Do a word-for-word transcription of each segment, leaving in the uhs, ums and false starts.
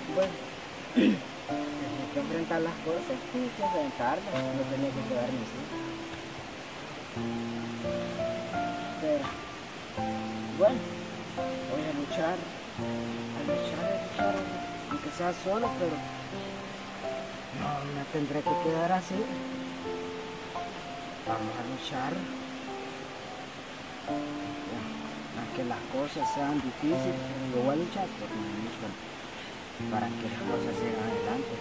Bueno, tenía que enfrentar las cosas, sí, que enfrentarlas, no tenía que quedarme así. Pero, bueno, voy a luchar, a luchar, a luchar, aunque sea solo, pero no me tendré que quedar así. Vamos a luchar. Aunque las cosas sean difíciles, yo voy a luchar por mí mismo, para que las cosas sigan adelante.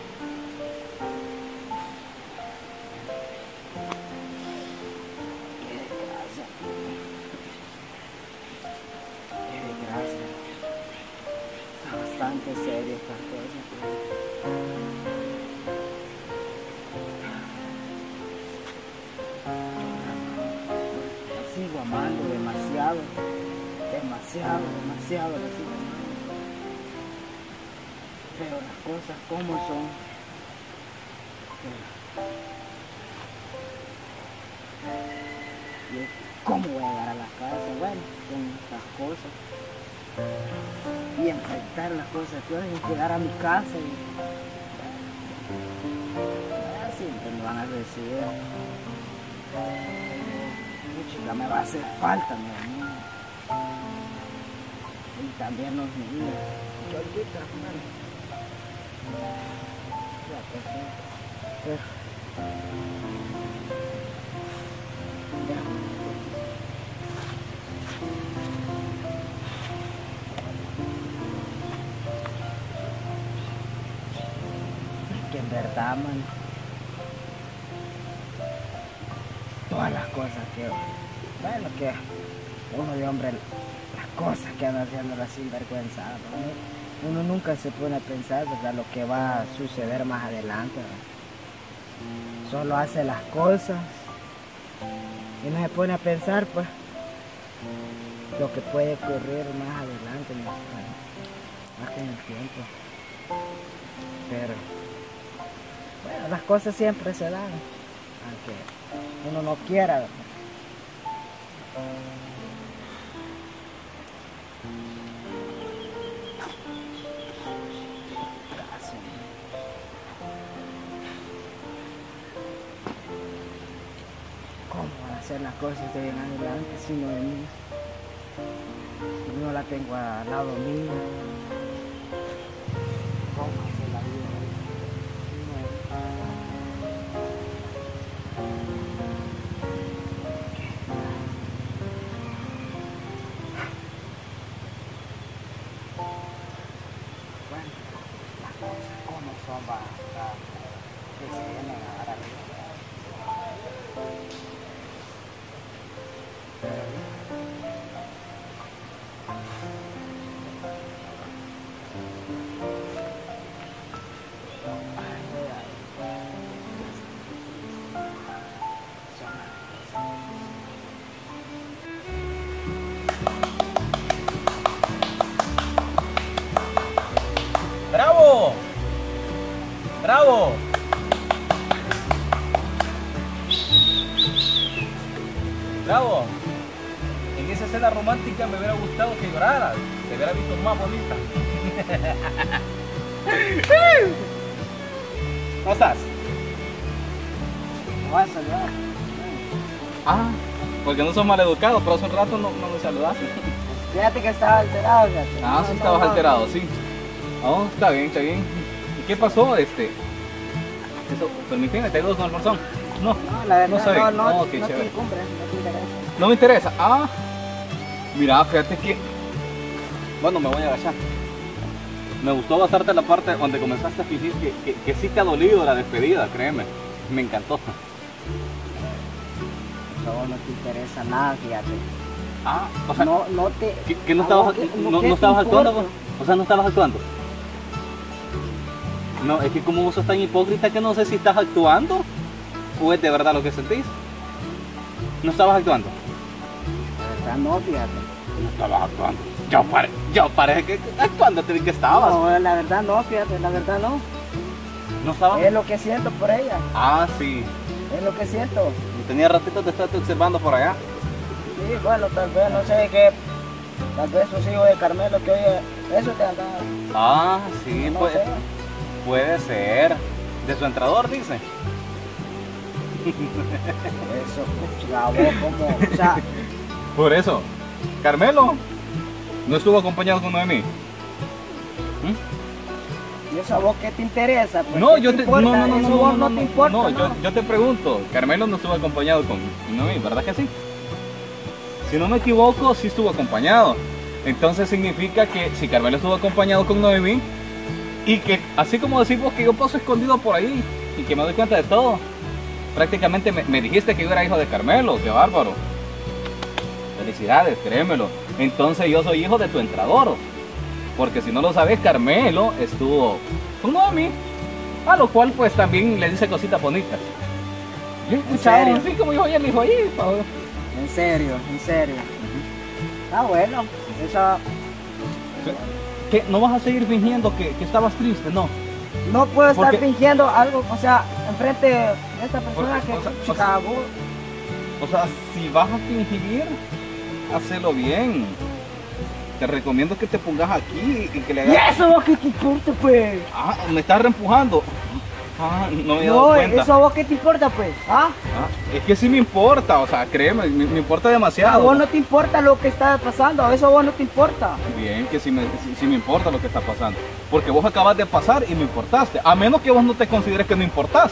Qué desgracia. Qué desgracia. Está bastante serio estas cosas. Sigo amando demasiado, demasiado, demasiado la sigo amando. Pero las cosas como son. ¿Y cómo voy a llegar a la casa? Bueno, con estas cosas. Y enfrentar las cosas que hoy, llegar a mi casa y ya siempre me van a recibir. Chica, me va a hacer falta, mi hermano. Y también los niños. Chorditas, hermano. Ya, pues, sí. Pero, ya. Que en verdad, man, todas las cosas que, bueno, que uno de hombre, las cosas que anda haciendo la sinvergüenza, ¿no? Uno nunca se pone a pensar, ¿verdad?, lo que va a suceder más adelante, ¿verdad? Solo hace las cosas y no se pone a pensar, pues, lo que puede ocurrir más adelante, ¿no? Más que en el tiempo. Pero, bueno, las cosas siempre se dan, aunque uno no quiera, ¿verdad? Casi. ¿Cómo van a hacer las cosas de bien adelante si no de mí? Si no la tengo al lado mío. ¿Cómo hacer la vida? ¿Cómo son va a que se vienen a dar arriba? ¡Bravo! ¡Bravo! ¡Bravo! En esa escena romántica me hubiera gustado que lloraras. Se hubiera visto más bonita. ¿Cómo estás? ¿Me vas a saludar? Ah, porque no sos maleducado, pero hace un rato no, no me saludaste. Fíjate que estaba alterado, fíjate. Ah, No, sí no, estabas no. alterado, sí. Oh, está bien, está bien. ¿Y qué pasó, este? Eso, permíteme, te doy un almorzón. No, No, la verdad, no sabía. no, no, Oh, no, qué te chévere. incumbres, no te interesa. No me interesa. Ah, mira, fíjate que... Bueno, me voy a agachar. Me gustó bastante la parte donde comenzaste a fingir que, que, que sí te ha dolido la despedida, créeme. Me encantó. A vos no te interesa nada, fíjate. Ah, o sea, no, no te... ¿que, que no a estabas, vos qué- no, qué no te estabas actuando? importa. O sea, no estabas actuando. No, es que como vos sos tan hipócrita que no sé si estás actuando o es de verdad lo que sentís. ¿No estabas actuando? La verdad no, fíjate. No estabas actuando. Yo, pare, yo parece que actuando te vi que estabas. No, la verdad no, fíjate, la verdad no. ¿No estabas? Es lo que siento por ella, Ah, sí. es lo que siento. Tenía ratito de estarte observando por allá. Sí, bueno, tal vez, no sé qué, tal vez sus hijos de Carmelo que hoy Eso te andaba. Ah, sí, No puede, sé. puede ser. De su entrador, dice. Eso, pucha, vos como, o sea, Por eso, Carmelo no estuvo acompañado con Noemí. ¿y eso a vos qué te interesa? Pues, No, ¿qué yo te, no, importa? no, no, Eso no, vos no, no no, te importa, no, ¿no? Yo, yo te pregunto, Carmelo no estuvo acompañado con Noemí, ¿verdad que sí? Si no me equivoco, sí estuvo acompañado. Entonces significa que si Carmelo estuvo acompañado con Noemí y que así como decimos que yo paso escondido por ahí y que me doy cuenta de todo, prácticamente me, me dijiste que yo era hijo de Carmelo, qué bárbaro. Felicidades, créemelo. Entonces yo soy hijo de tu entrador. Porque si no lo sabes, Carmelo estuvo con Noemí, a lo cual pues también le dice cositas bonitas. Yo he escuchado, serio? así como dijo ella, me dijo ahí, pa- En serio, en serio. Ah, bueno, eso ¿Qué? ¿No vas a seguir fingiendo que, que estabas triste? No. no puedo estar Porque- fingiendo algo, o sea, enfrente de esta persona Porque, que o sea, o chica, sea- vos, O sea, si vas a fingir, hacelo bien. Te recomiendo que te pongas aquí y que le ¿y hagas... eso vos qué te importa, pues? Ah, me estás reempujando. Ah, no me he dado No, cuenta. eso a vos qué te importa, pues, ¿ah? Ah, es que sí me importa, o sea, créeme, me, me importa A demasiado. vos no te importa lo que está pasando, eso a vos no te importa. Bien, que sí me, sí- sí me importa lo que está pasando. Porque vos acabas de pasar y me importaste. A menos que vos no te consideres que no importás.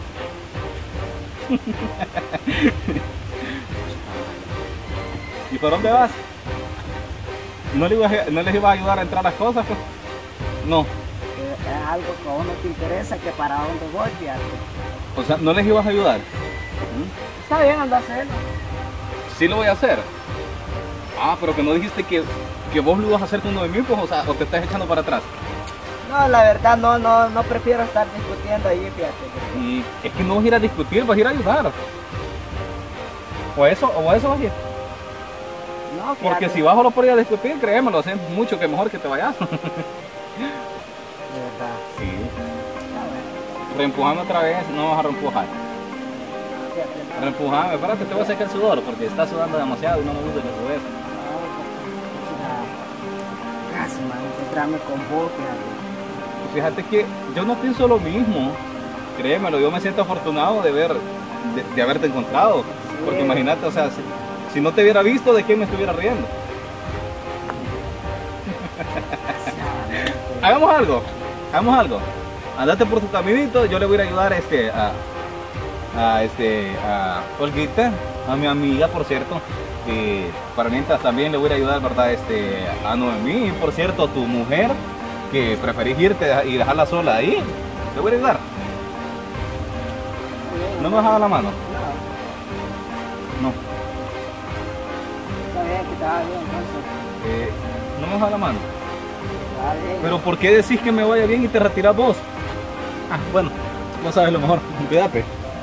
¿Y por dónde vas? ¿No, le ibas a- ¿No les ibas a ayudar a entrar las cosas? Pues? No. Eh, Es algo que a vos no te interesa, que para dónde voy, fíjate. O sea, ¿no les ibas a ayudar? Está bien, anda a hacerlo. Sí lo voy a hacer. Ah, pero que no dijiste que, que vos lo ibas a hacer con uno de mí, pues, o sea, o te estás echando para atrás. No, la verdad, no, no, no prefiero estar discutiendo ahí, fíjate. Y es que no vas a ir a discutir, vas a ir a ayudar. O a eso, o a eso vas a ir. No, fíjate. Porque si vas solo por ir a discutir, créeme, lo hacen mucho que mejor que te vayas. De verdad. Sí. Está bueno. Reempujame otra vez, no vas a reempujar. Fíjate, Reempujame, espérate, te voy a sacar el sudor porque estás sudando demasiado y no me gusta que sudes. no, casi, man, encontrarme con vos, fíjate. Fíjate que yo no pienso lo mismo. Créemelo, yo me siento afortunado de ver, de, de haberte encontrado. Porque imagínate, o sea, si, si no te hubiera visto, ¿de quién me estuviera riendo? Hagamos algo, hagamos algo. Andate por tu caminito, yo le voy a ir a ayudar este, a, a, este, a Olguita, a mi amiga, por cierto. Eh, para mientras también le voy a ir a ayudar, ¿verdad? Este, a Noemí, por cierto, a tu mujer, que preferís irte y dejarla sola ahí. Le voy a ayudar. ¿No me vas a dar la mano? No, No. está bien, que estaba bien, entonces. Eh, ¿No me vas a dar la mano? Está bien. Pero ¿por qué decís que me vaya bien y te retiras vos? Ah, bueno, vos sabes lo mejor. Cuídate.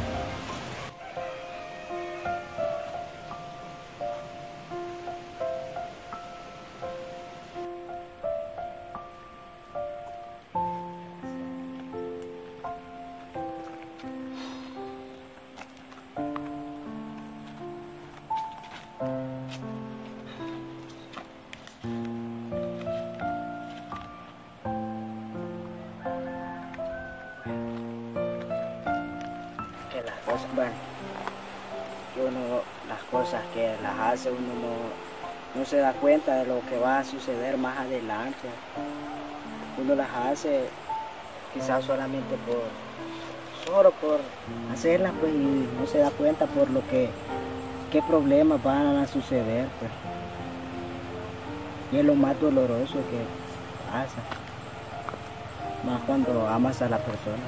Que las cosas, bueno, que uno, las cosas que las hace uno no, no se da cuenta de lo que va a suceder más adelante. Uno las hace quizás solamente por, solo por hacerlas, pues, y no se da cuenta por lo que, qué problemas van a suceder, pues. Y es lo más doloroso que pasa, más cuando amas a la persona.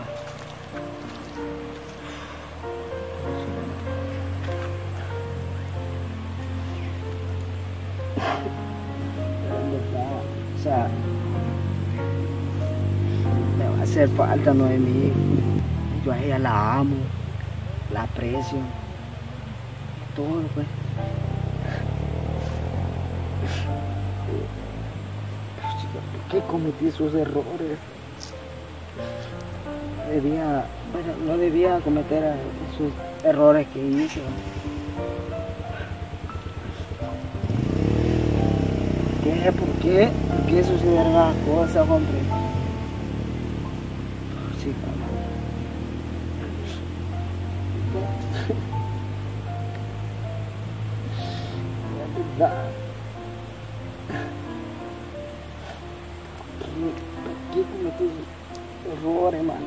O sea, me va a hacer falta Noemí. Yo a ella la amo, la aprecio, todo, pues. ¿Por qué cometí esos errores? Debía, bueno, no debía cometer esos errores que hice. ¿Qué? qué? ¿Por qué? ¿Por qué sucederán las cosas, hombre? Sí, cabrón. La verdad. ¿Qué cometí errores, man?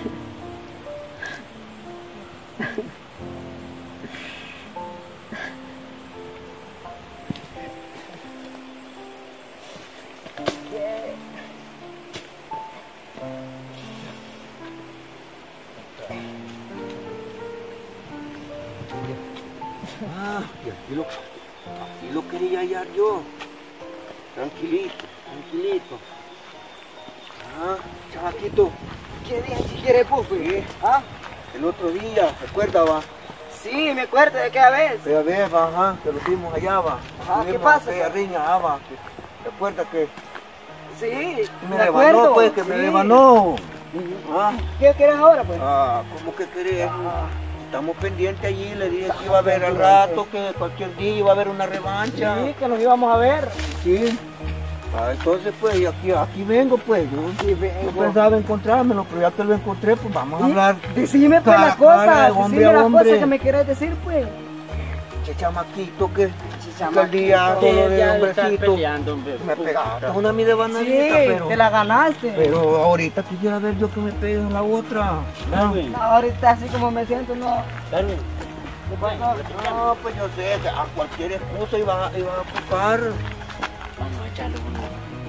Ah, y así lo, así lo quería hallar yo. Tranquilito, tranquilito. Ah, chavaquito, ¿Qué día si quieres, Pupi? ¿Ah? el otro día, ¿recuerda, va? Sí, me acuerdo de aquella vez. Pero a ver, va, ajá, que lo vimos allá, va. Ajá, ¿qué Vimos pasa, aquella pues? riña, ah, va. que- ¿Recuerda que Sí, me me devanó, acuerdo. pues, que me sí. devanó? Ah, ¿Qué quieres ahora, pues? ah, ¿cómo que querés? Ah, Estamos pendientes allí, le dije que iba a haber al rato, que cualquier día iba a haber una revancha. sí, que nos íbamos a ver. Sí. Ah, entonces pues y aquí, aquí vengo pues, yo Sí, vengo. no pensaba encontrármelo, pero ya que lo encontré, pues vamos a Sí, hablar. Decime pues Cara, las cosas, cara, hombre decime a las hombre. cosas que me quieres decir, pues. Che chamaquito que, chamaquito. que el día todo de Ya de estar hombrecito peleando, hombre. me pegaste una mi de Sí, bananita, pero, te la ganaste. pero ahorita quisiera ver yo que me pegues la otra. Darwin, No, ahorita así como me siento, no. Darwin, ¿Qué pasó? No, pues yo sé que a cualquier excusa iban a, iban a buscar. vamos a echarle una.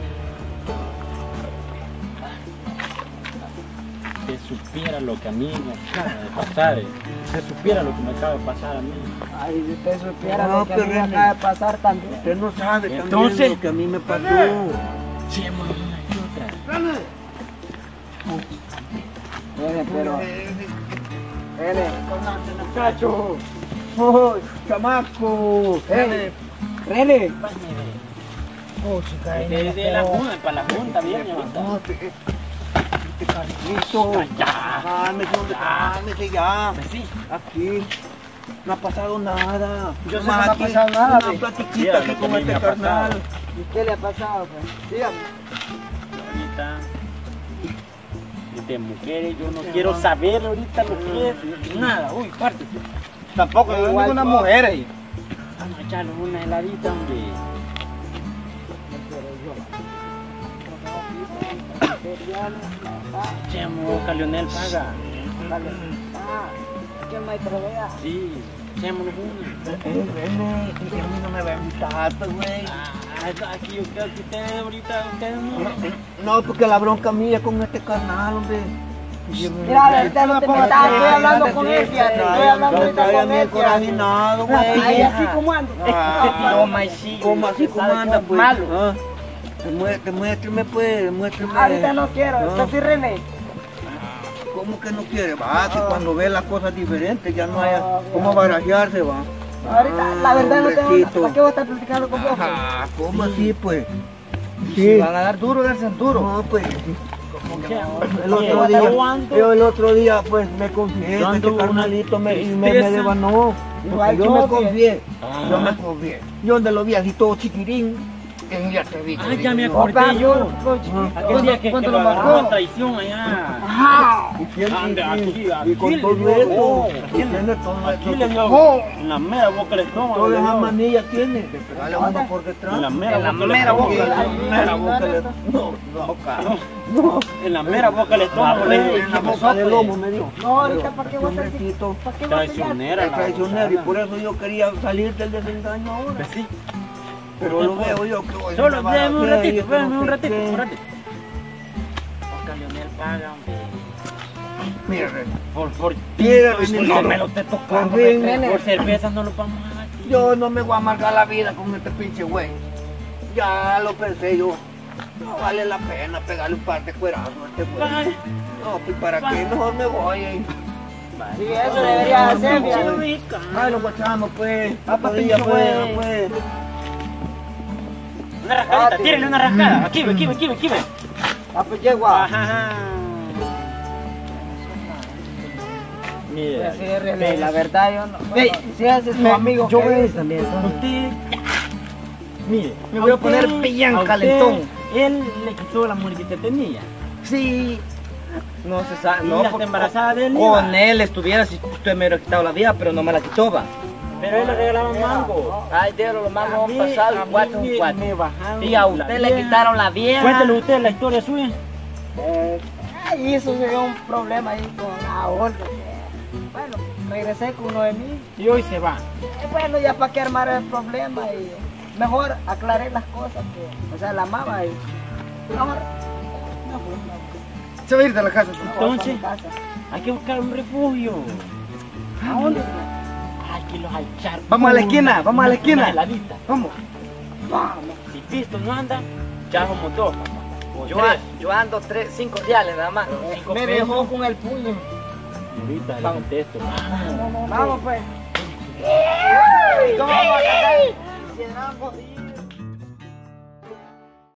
Si supiera lo que a mí me acaba de pasar, eh. si supiera lo que me acaba de pasar a mí. Ay, si usted supiera No, lo que a mí me pero acaba de pasar también. Usted no sabe también Entonces- lo que a mí me pasó. Echémonos una y otra. Nene, pero... Nene, Muchacho, oh, chamaco, Nene, Nene. oh, chica, De, de la junta, para la junta, bien, ahorita. no, te, te Carlito, Ya. cálmese, hombre, cálmese ya, Sí. aquí, no ha pasado nada, Yo sé que Nomás no ha aquí, pasado nada, una ve. platiquita Mira aquí lo que con a mí este me ha carnal, pasado. ¿Y qué le ha pasado, pues? Dígame. Ahorita. Y de mujeres, yo no quiero saber ahorita lo que es. Nada, uy, pártese. Tampoco hay Igual, ninguna no. mujer ahí. Vamos a echarle una heladita, hombre. Echemos, Leonel paga. Ah, ¿qué maestro vea? Sí, echémonos una. eh, eh, y a mí no me va a invitar, pues, güey. Ah, aquí yo creo que ustedes ahorita, ustedes no. No, porque la bronca mía con este carnal, hombre. Mira, ahorita no te metas, estoy hablando con él, fíjate, estoy hablando ahorita con él, fíjate. encorajinado, güey. Ahí así como ando. Ah, Toma y sigue. ¿Cómo así ¿Sabe como anda, qué? pues? Malo. Ah, demue- Demuéstreme, pues, demuéstreme. Ahorita no quiero, No. ¿estás sí, René? ¿Cómo que no quiere? Va, que Ah. cuando ve las cosas diferentes ya no hay Ah, cómo barajearse, va. Ahorita, la verdad no tengo nada. hombrecito. ¿Para qué voy a estar platicando con vos? pues? Ah, ¿cómo así, pues? Si van a dar duro, darse duro. No, pues, ¿Qué? el otro Yo día, ando- yo el otro día, pues, me confié, Yo que ando este carnalito me, y me, me tristeza. devanó. Igual Porque yo yo, me pues. confié, Ah. yo me confié. Yo donde lo vi así todo chiquirín, en ya te vi. Ah, ya me Opa, acordé yo. Ah. Aquel día que, que ¿Cuándo lo lo agarró a marcó? traición allá. Ajá. Y quién- Ande, y- aquí, y aquí con le todo dio, esto, oh, tiene todo Aquí esto. le dio Oh. en la mera boca del estómago. Todas le las dio. manillas tiene, de pegarle uno por detrás. En la mera En la boca. mera le- boca. En la mera boca. le- No, no, cara. No, en la mera boca del estómago. le dio. En la ¿Qué boca pasó, del pues? lomo me dio. No, ahorita, ¿para qué voy a estar aquí? Hombrecito, ¿Para qué voy a estar aquí? Traicionera. es la traicionero y gozada. por eso yo quería salir del desengaño ahora. Pues sí. Pero lo veo yo que hoy Solo me va a déjame un hacer y ratito, que no espérame un sé ratito, qué. un ratito. Oscar Leonel paga, hombre. Mira, René, Por, por Mira, por René, no no. me lo esté tocando. Por fin, hombre. René. Por cerveza no lo vamos a dar. yo no me voy a amargar la vida con este pinche güey. Ya lo pensé yo. No vale la pena pegarle un par de cuerazos a este güey. Ay. No, pues para qué, mejor me voy. eh. Sí, eso debería hacer, Pinche fíjate. rica. Ay, lo guachamos, pues. Ah, pa' Otro día, pinche pues, güey. pues. Una rascadita, Ah, tírenle una rascada. Aquí ve, aquí ve, aquí ve, aquí ve. Ah, pues yegua. Ajá, ajá. Mira, Sí, René, la verdad yo no. Ve, si ese es tu me- amigo, yo ¿qué voy dices? también. usted Mire, me voy a usted- poner bien a usted, calentón. Él le quitó la mujer que usted tenía. Sí. No se sabe. ¿Y No, la por- embarazada de él? Con iba? él estuviera si usted me hubiera quitado la vida, pero no me la quitó, va. Pero él le regalaba mango. Ay, de los mangos A han mí- pasado a mí cuatro me- en cuatro. me bajaron Y a la usted le vieja. quitaron la vieja. Cuéntele usted la historia suya. Eh, ahí eso se dio un problema ahí con la otra. que, Bueno, regresé con uno de mí. Y hoy se va. Eh, bueno, ya para qué armar el problema y mejor aclaré las cosas que, o sea, la amaba y mejor no, pues, no. Se va a ir de la casa. Entonces, No, a mi casa. hay que buscar un refugio. ¿A dónde? Hay que los echar. Vamos a la esquina, vamos a la esquina. Una heladita. Vamos. Vamos. Si Pisto no anda, ya somos dos. O Yo, tres. a- yo ando tres, cinco diales nada más. Cinco Me pesos. dejó con el puño. Ahorita le Vamos. contesto. Vamos pues. ¿Cómo vamos a sacar? Si éramos-